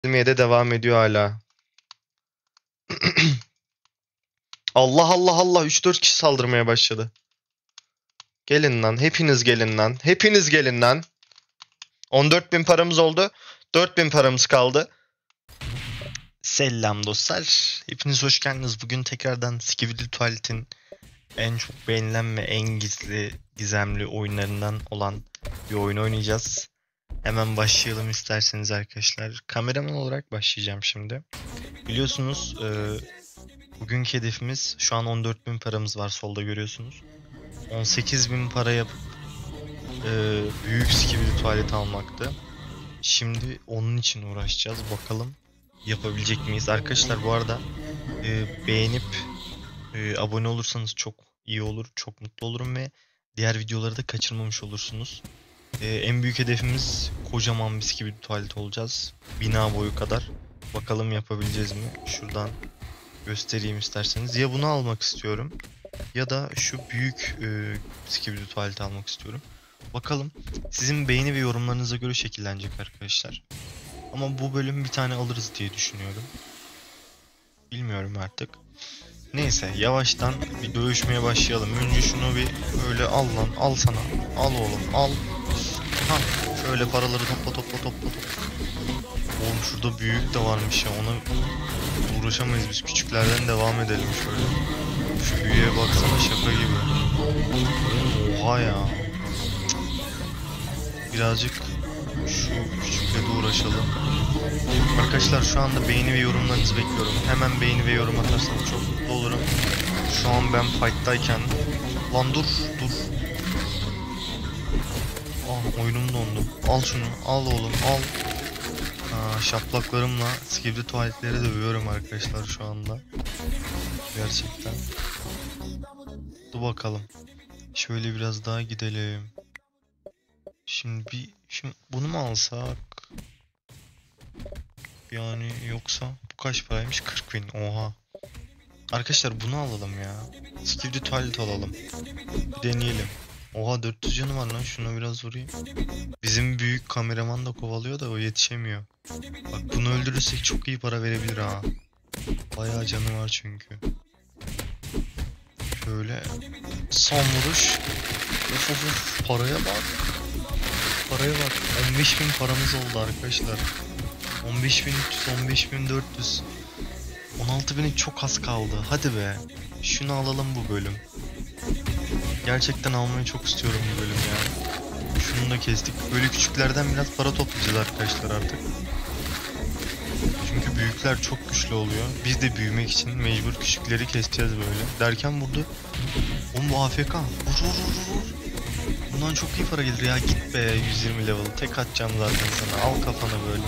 Gelmeye de devam ediyor hala. Allah Allah Allah 3-4 kişi saldırmaya başladı. Gelin lan, hepiniz gelin lan. Hepiniz gelin lan. 14.000 paramız oldu. 4.000 paramız kaldı. Selam dostlar. Hepiniz hoş geldiniz. Bugün tekrardan Skibidi Tuvalet'in en çok beğenilen ve en gizemli oyunlarından olan bir oyun oynayacağız. Hemen başlayalım isterseniz arkadaşlar. Kameraman olarak başlayacağım şimdi. Biliyorsunuz bugünkü hedefimiz şu an 14.000 paramız var, solda görüyorsunuz. 18.000 para yapıp büyük Skibidi Tuvalet almaktı. Şimdi onun için uğraşacağız. Bakalım yapabilecek miyiz? Arkadaşlar bu arada beğenip abone olursanız çok iyi olur. Çok mutlu olurum ve diğer videoları da kaçırmamış olursunuz. En büyük hedefimiz kocaman bir Skibidi Tuvalet olacağız. Bina boyu kadar. Bakalım yapabileceğiz mi? Şuradan göstereyim isterseniz. Ya bunu almak istiyorum ya da şu büyük Skibidi Tuvalet almak istiyorum. Bakalım, sizin beğeni ve yorumlarınıza göre şekillenecek arkadaşlar. Ama bu bölüm bir tane alırız diye düşünüyorum. Bilmiyorum artık. Neyse, yavaştan bir dövüşmeye başlayalım. Önce şunu bir öyle al lan, al sana. Al oğlum, al. Ha, şöyle paraları topla. Oğlum şurada büyük de varmış ya, ona uğraşamayız biz. Küçüklerden devam edelim şöyle. Şu büyüğe baksana, şaka gibi. Oha ya. Birazcık şu küçükle de uğraşalım. Arkadaşlar şu anda beğeni ve yorumlarınızı bekliyorum. Hemen beğeni ve yorum atarsanız çok mutlu olurum. Şu an ben fight'tayken... Lan dur. Ah, oyunum dondu. Al şunu, al oğlum, al. Şaplaklarımla Skibidi Tuvaletleri dövüyorum arkadaşlar şu anda. Gerçekten. Dur bakalım. Şöyle biraz daha gidelim. Şimdi bunu mu alsak? Yani yoksa bu kaç paraymış? 40.000. Oha. Arkadaşlar bunu alalım ya. Skibidi Tuvalet alalım. Bir deneyelim. Oha, 400 canı var lan, şuna biraz vurayım. Bizim büyük kameraman da kovalıyor da o yetişemiyor. Bak, bunu öldürürsek çok iyi para verebilir ha. Bayağı canı var çünkü. Şöyle son vuruş. Of, paraya bak. Paraya bak. 15.000 paramız oldu arkadaşlar. 15.300, 15.400. 16.000'e çok az kaldı. Hadi be. Şunu alalım bu bölüm. Gerçekten almayı çok istiyorum bu bölüm ya. Şunu da kestik. Böyle küçüklerden biraz para toplayacağız arkadaşlar artık. Çünkü büyükler çok güçlü oluyor. Biz de büyümek için mecbur küçükleri keseceğiz böyle. Derken vurdu. Oğlum bu AFK. Vur. Bundan çok iyi para gelir ya. Git be, 120 level. Tek atacağım zaten sana. Al kafana böyle.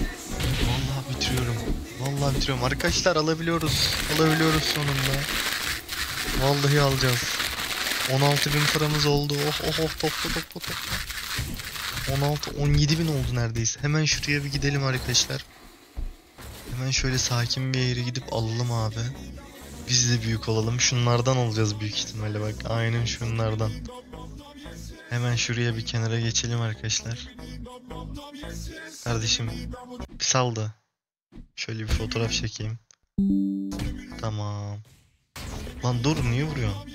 Vallahi bitiriyorum. Arkadaşlar alabiliyoruz. Alabiliyoruz sonunda. Vallahi alacağız. 16.000 paramız oldu. Oh, topla. 17.000 oldu neredeyse. Hemen şuraya bir gidelim arkadaşlar. Hemen şöyle sakin bir yere gidip alalım abi. Biz de büyük olalım. Şunlardan olacağız büyük ihtimalle, bak. Aynen şunlardan. Hemen şuraya bir kenara geçelim arkadaşlar. Kardeşim bir sal da şöyle bir fotoğraf çekeyim. Tamam. Lan dur, niye vuruyorsun?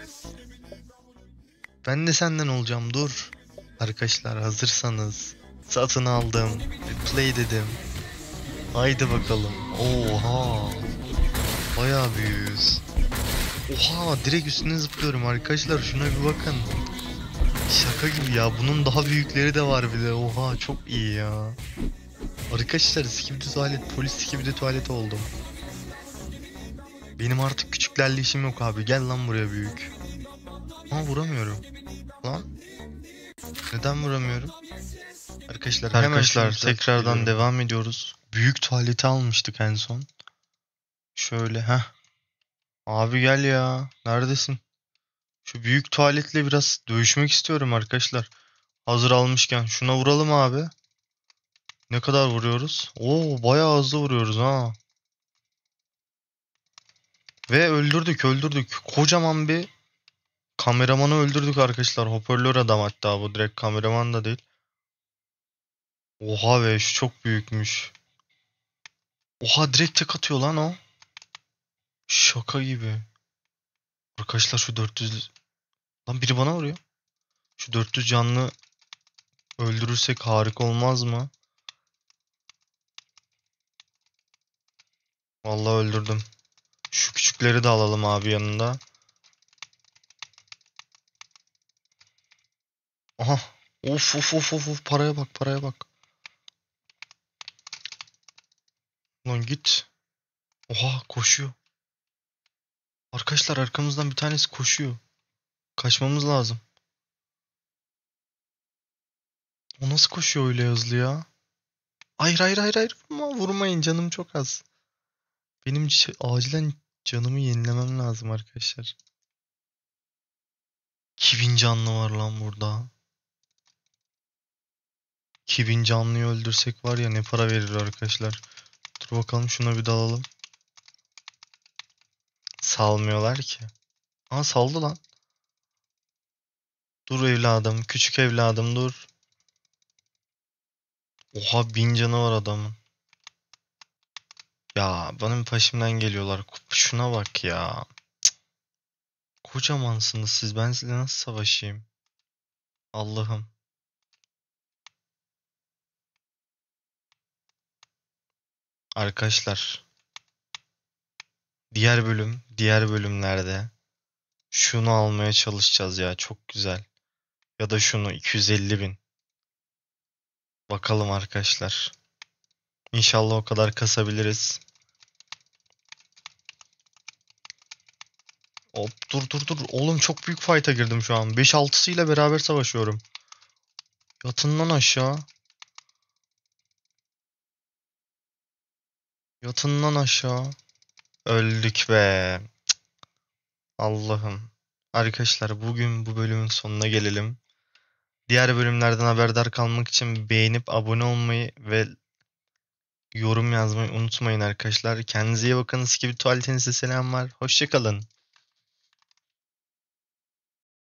Ben de senden olacağım, dur. Arkadaşlar hazırsanız satın aldım. Play dedim. Haydi bakalım. Oha. Bayağı büyüğüz. Oha, direkt üstüne zıplıyorum arkadaşlar, şuna bir bakın. Şaka gibi ya, bunun daha büyükleri de var bile. Oha, çok iyi ya. Arkadaşlar Skibidi Tuvalet, polis Skibidi Tuvalet oldum. Benim artık küçüklerle işim yok abi. Gel lan buraya büyük. Vuramıyorum. Lan. Neden vuramıyorum? Arkadaşlar tekrardan devam ediyoruz. Büyük tuvaleti almıştık en son. Şöyle Abi gel ya. Neredesin? Şu büyük tuvaletle biraz dövüşmek istiyorum arkadaşlar. Hazır almışken şuna vuralım abi. Ne kadar vuruyoruz? Oo, bayağı hızlı vuruyoruz ha. Ve öldürdük. Kocaman bir kameramanı öldürdük arkadaşlar. Hoparlör adam hatta bu, direkt kameraman da değil. Oha be, şu çok büyükmüş. Oha direkt tek atıyor lan o. Şaka gibi. Arkadaşlar şu 400... Lan biri bana vuruyor. Şu 400 canlı öldürürsek harika olmaz mı? Vallahi öldürdüm. Şu küçükleri de alalım abi yanında. Aha. Of of of of of. Paraya bak paraya bak. Lan git. Oha koşuyor. Arkadaşlar arkamızdan bir tanesi koşuyor. Kaçmamız lazım. O nasıl koşuyor öyle hızlı ya? Hayır hayır hayır hayır. Vurmayın canım çok az. Benim acilen canımı yenilemem lazım arkadaşlar. 2000 canlı var lan burada. 2000 canlıyı öldürsek var ya ne para verir arkadaşlar. Dur bakalım şuna bir dalalım. Salmıyorlar ki. Aa saldı lan. Dur evladım. Küçük evladım dur. Oha 1000 canı var adamın. Ya benim peşimden geliyorlar. Şuna bak ya. Kocamansınız siz. Ben sizinle nasıl savaşayım? Allah'ım. Arkadaşlar. Diğer bölümlerde şunu almaya çalışacağız ya. Çok güzel. Ya da şunu 250 bin. Bakalım arkadaşlar. İnşallah o kadar kasabiliriz. Hop dur dur dur. Oğlum çok büyük fight'a girdim şu an. 5-6'sıyla beraber savaşıyorum. Yatın lan aşağı. Yatın lan aşağı. Öldük be. Allah'ım. Arkadaşlar bugün bu bölümün sonuna gelelim. Diğer bölümlerden haberdar kalmak için beğenip abone olmayı ve yorum yazmayı unutmayın arkadaşlar. Kendinize iyi bakın. Skibidi Tuvalet'inize selam var. Hoşça kalın.